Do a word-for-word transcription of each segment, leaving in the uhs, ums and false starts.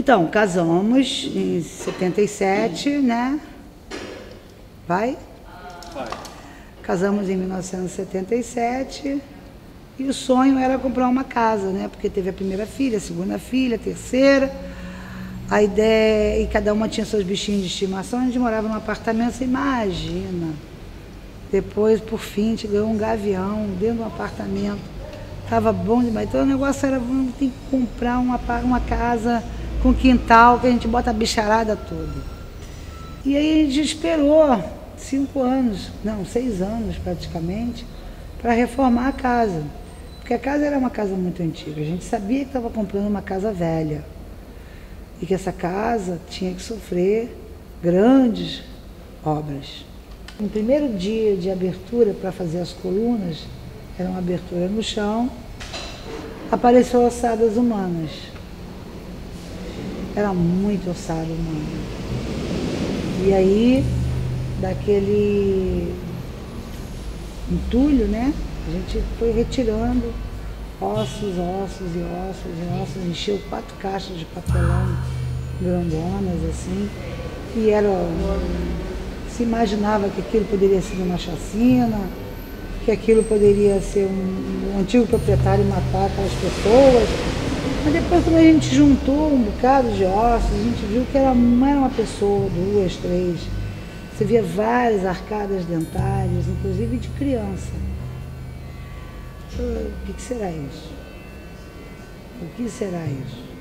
Então, casamos em setenta e sete, né? Vai? Vai. Casamos em mil novecentos e setenta e sete e o sonho era comprar uma casa, né? Porque teve a primeira filha, a segunda filha, a terceira. A ideia, e cada uma tinha seus bichinhos de estimação, a gente morava num apartamento, você imagina. Depois, por fim, a gente ganhou um gavião dentro de um apartamento. Estava bom demais. Então o negócio era, vamos ter que comprar uma, uma casa com quintal, que a gente bota a bicharada toda. E aí a gente esperou cinco anos, não, seis anos praticamente, para reformar a casa. Porque a casa era uma casa muito antiga. A gente sabia que estava comprando uma casa velha. E que essa casa tinha que sofrer grandes obras. No primeiro dia de abertura para fazer as colunas, era uma abertura no chão, apareceu ossadas humanas. Era muito ossada humana. E aí, daquele entulho, né, a gente foi retirando ossos, ossos e ossos e ossos, encheu quatro caixas de papelão grandonas, assim, e era, se imaginava que aquilo poderia ser uma chacina, que aquilo poderia ser um, um antigo proprietário matar aquelas pessoas, mas depois quando a gente juntou um bocado de ossos, a gente viu que era, não era uma pessoa, duas, três, você via várias arcadas dentárias, inclusive de criança. O que, que será isso? O que será isso?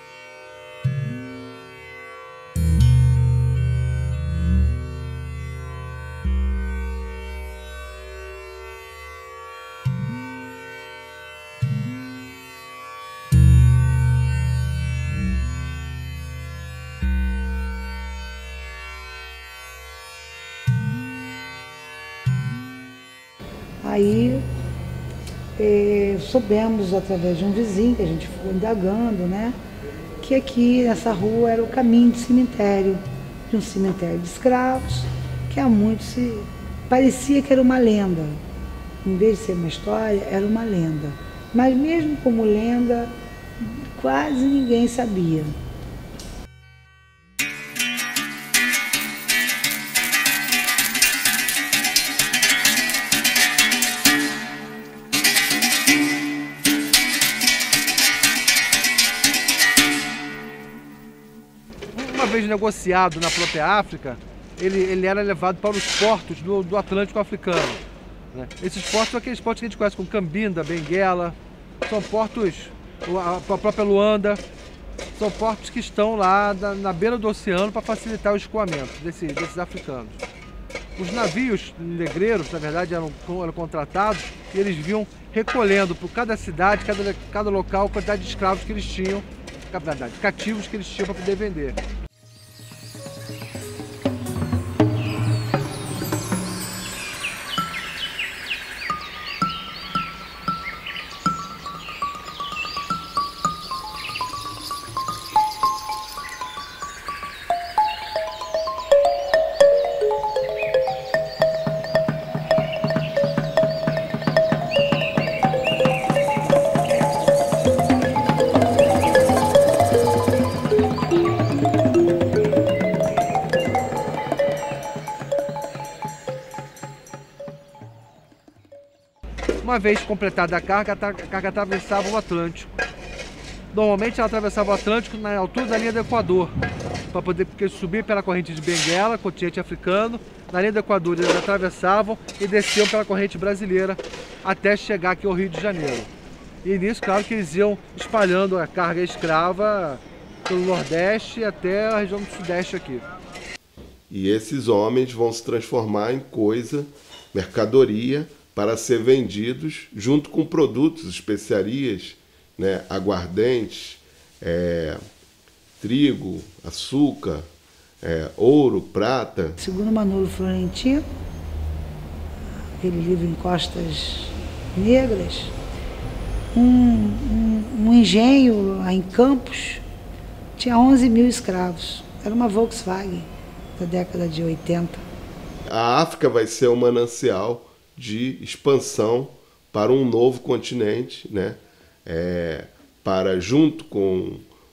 Aí eh, soubemos através de um vizinho, que a gente foi indagando, né, que aqui nessa rua era o caminho de cemitério, de um cemitério de escravos, que há muito se parecia que era uma lenda. Em vez de ser uma história, era uma lenda. Mas mesmo como lenda, quase ninguém sabia. Uma vez negociado na própria África, ele, ele era levado para os portos do, do Atlântico africano, né? Esses portos são aqueles portos que a gente conhece como Cabinda, Benguela, são portos, a própria Luanda, são portos que estão lá na, na beira do oceano para facilitar o escoamento desse, desses africanos. Os navios negreiros, na verdade, eram, eram contratados e eles vinham recolhendo por cada cidade, cada, cada local, a quantidade de escravos que eles tinham, na verdade, cativos que eles tinham para poder vender. Uma vez completada a carga, a carga atravessava o Atlântico. Normalmente ela atravessava o Atlântico na altura da linha do Equador, para poder porque subir pela corrente de Benguela, continente africano. Na linha do Equador eles atravessavam e desciam pela corrente brasileira até chegar aqui ao Rio de Janeiro. E nisso, claro que eles iam espalhando a carga escrava pelo Nordeste até a região do Sudeste aqui. E esses homens vão se transformar em coisa, mercadoria, para ser vendidos junto com produtos, especiarias, né, aguardentes, é, trigo, açúcar, é, ouro, prata. Segundo Manolo Florentino, aquele livro Em Costas Negras, um, um, um engenho lá em Campos tinha onze mil escravos. Era uma Volkswagen da década de oitenta. A África vai ser um manancial de expansão para um novo continente, né? É, para, junto com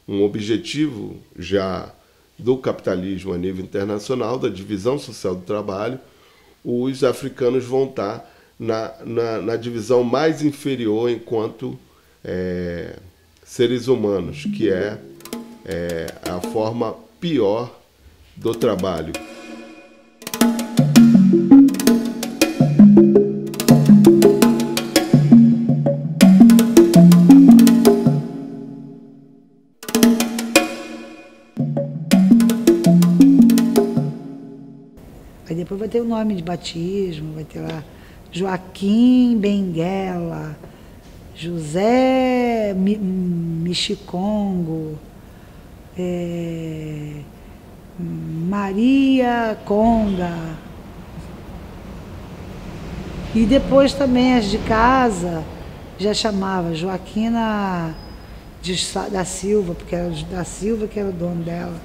um objetivo já do capitalismo a nível internacional, da divisão social do trabalho, os africanos vão estar na, na, na divisão mais inferior enquanto é, seres humanos, que é, é a forma pior do trabalho. Aí depois vai ter o nome de batismo, vai ter lá Joaquim Benguela, José Michicongo, é, Maria Conga. E depois também as de casa já chamava Joaquina de, da Silva, porque era da Silva que era o dono dela.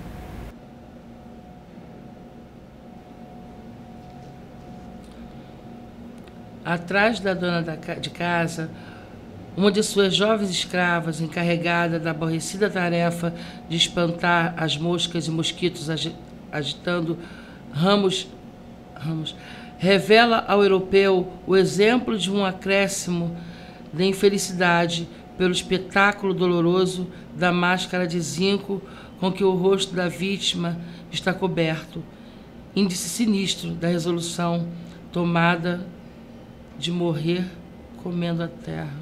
Atrás da dona de casa, uma de suas jovens escravas, encarregada da aborrecida tarefa de espantar as moscas e mosquitos agitando ramos, ramos, revela ao europeu o exemplo de um acréscimo de infelicidade pelo espetáculo doloroso da máscara de zinco com que o rosto da vítima está coberto, índice sinistro da resolução tomada de morrer comendo a terra.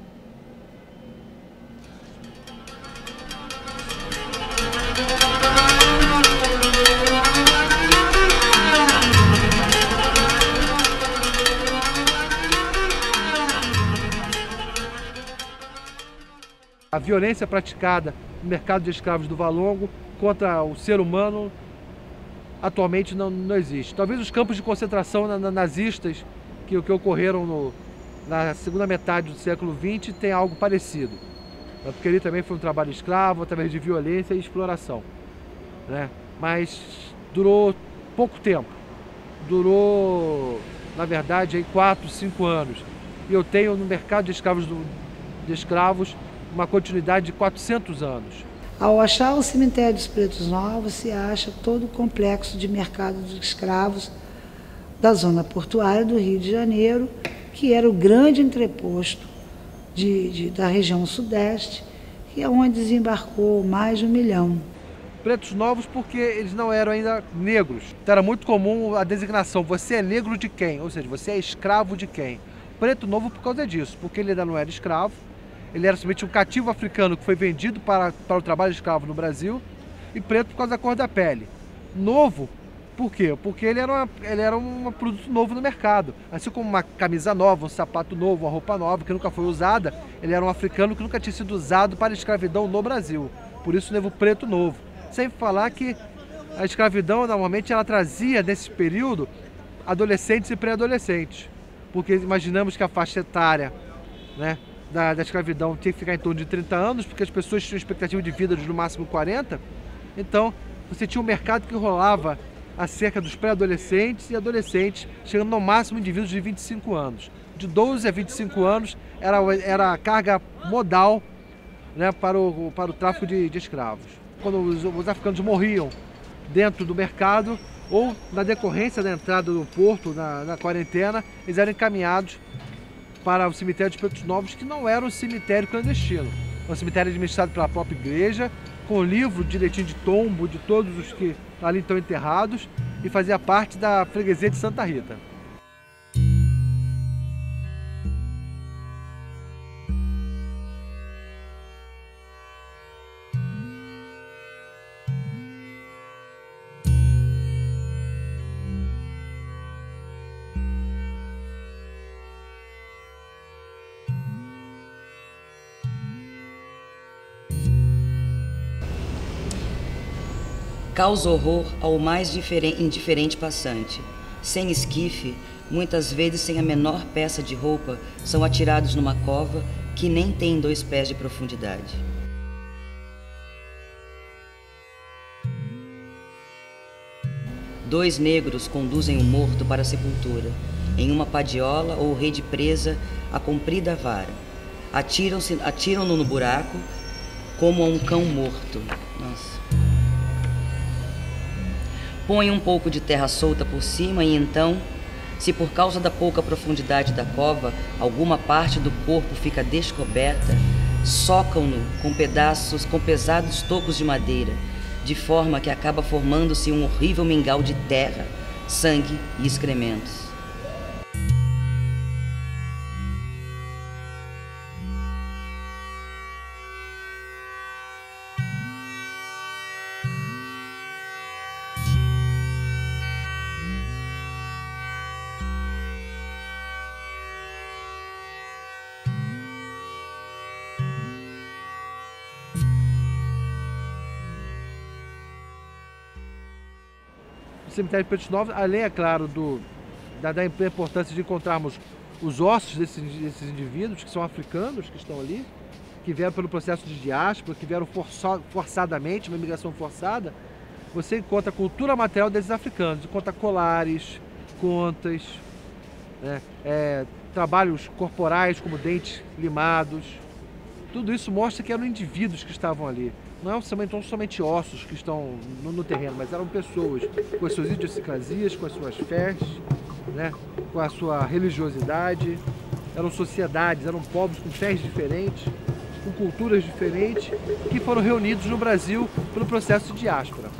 A violência praticada no mercado de escravos do Valongo contra o ser humano atualmente não, não existe. Talvez os campos de concentração na, na, nazistas que, que ocorreram no, na segunda metade do século vinte tenham algo parecido. Porque ali também foi um trabalho escravo, através de violência e exploração. Né? Mas durou pouco tempo. Durou, na verdade, aí quatro, cinco anos. E eu tenho no mercado de escravos, do, de escravos uma continuidade de quatrocentos anos. Ao achar o cemitério dos Pretos Novos, se acha todo o complexo de mercado de escravos da zona portuária do Rio de Janeiro, que era o grande entreposto de, de, da região sudeste, que é onde desembarcou mais de um milhão. Pretos Novos porque eles não eram ainda negros. Então era muito comum a designação, você é negro de quem? Ou seja, você é escravo de quem? Preto Novo por causa disso, porque ele ainda não era escravo, ele era somente um cativo africano que foi vendido para, para o trabalho escravo no Brasil, e preto por causa da cor da pele. Novo, por quê? Porque ele era, uma, ele era um produto novo no mercado. Assim como uma camisa nova, um sapato novo, uma roupa nova que nunca foi usada, ele era um africano que nunca tinha sido usado para a escravidão no Brasil. Por isso levou preto novo. Sem falar que a escravidão, normalmente, ela trazia, nesse período, adolescentes e pré-adolescentes. Porque imaginamos que a faixa etária, né, da, da escravidão tinha que ficar em torno de trinta anos, porque as pessoas tinham expectativa de vida de no máximo quarenta. Então, você tinha um mercado que rolava acerca dos pré-adolescentes e adolescentes, chegando no máximo indivíduos de vinte e cinco anos. De doze a vinte e cinco anos era, era a carga modal, né, para, o, para o tráfico de, de escravos. Quando os, os africanos morriam dentro do mercado ou na decorrência da entrada do porto, na, na quarentena, eles eram encaminhados para o cemitério de Pretos Novos, que não era um cemitério clandestino. É um cemitério administrado pela própria igreja, com livro direitinho de tombo de todos os que ali estão enterrados, e fazia parte da freguesia de Santa Rita. Causa horror ao mais indiferente passante. Sem esquife, muitas vezes sem a menor peça de roupa, são atirados numa cova que nem tem dois pés de profundidade. Dois negros conduzem o morto para a sepultura, em uma padiola ou rede presa à comprida vara. Atiram-se, atiram-no no buraco, como a um cão morto. Nossa. Põe um pouco de terra solta por cima e então, se por causa da pouca profundidade da cova, alguma parte do corpo fica descoberta, socam-no com pedaços, com pesados tocos de madeira, de forma que acaba formando-se um horrível mingau de terra, sangue e excrementos. O cemitério de Pretos Novos, além, é claro, do, da, da importância de encontrarmos os ossos desses, desses indivíduos que são africanos, que estão ali, que vieram pelo processo de diáspora, que vieram forço, forçadamente, uma imigração forçada, você encontra a cultura material desses africanos, encontra colares, contas, né, é, trabalhos corporais como dentes limados. Tudo isso mostra que eram indivíduos que estavam ali. Não são somente ossos que estão no, no terreno, mas eram pessoas com as suas idiosincrasias, com as suas fés, né, com a sua religiosidade. Eram sociedades, eram povos com fés diferentes, com culturas diferentes, que foram reunidos no Brasil pelo processo de diáspora.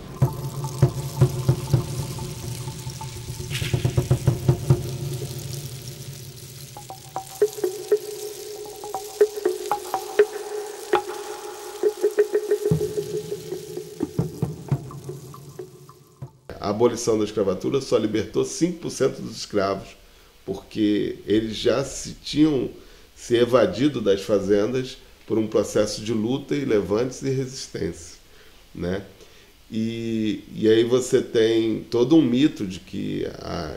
A abolição da escravatura só libertou cinco por cento dos escravos, porque eles já se tinham se evadido das fazendas por um processo de luta e levantes e resistência, né? E, e aí você tem todo um mito de que a,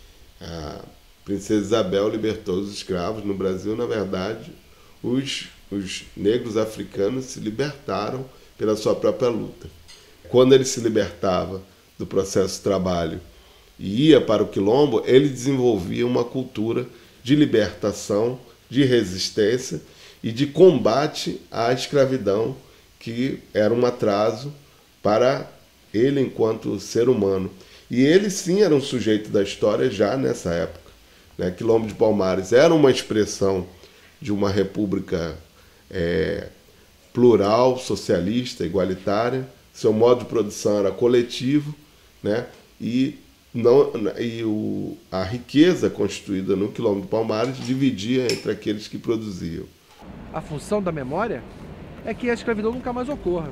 a princesa Isabel libertou os escravos. No Brasil, na verdade, os, os negros africanos se libertaram pela sua própria luta. Quando ele se libertava do processo de trabalho e ia para o quilombo, ele desenvolvia uma cultura de libertação, de resistência e de combate à escravidão, que era um atraso para ele enquanto ser humano. E ele sim era um sujeito da história já nessa época, né? Quilombo de Palmares era uma expressão de uma república é, plural, socialista, igualitária. Seu modo de produção era coletivo, né? E, não, e o, a riqueza constituída no Quilombo de Palmares dividia entre aqueles que produziam. A função da memória é que a escravidão nunca mais ocorra.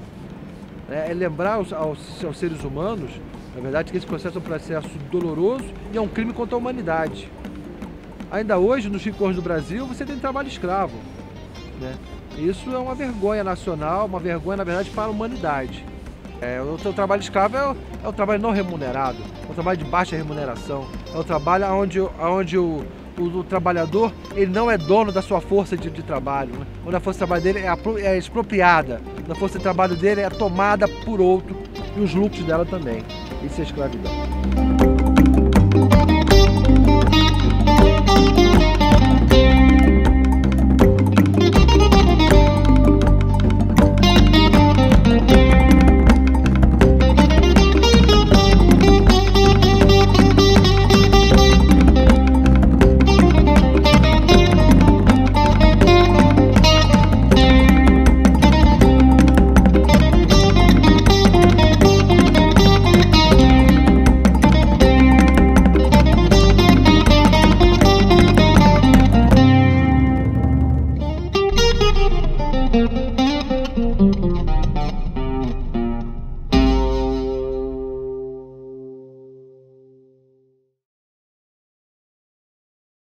É lembrar aos, aos, aos seres humanos, na verdade, que esse processo é um processo doloroso e é um crime contra a humanidade. Ainda hoje, nos rincões do Brasil, você tem trabalho escravo, né? Isso é uma vergonha nacional, uma vergonha, na verdade, para a humanidade. É, o seu trabalho escravo é o, é o trabalho não remunerado, é o trabalho de baixa remuneração, é o trabalho onde, onde o, o, o trabalhador ele não é dono da sua força de, de trabalho, né? Onde a força de trabalho dele é, é expropriada, onde a força de trabalho dele é tomada por outro e os lucros dela também. Isso é escravidão.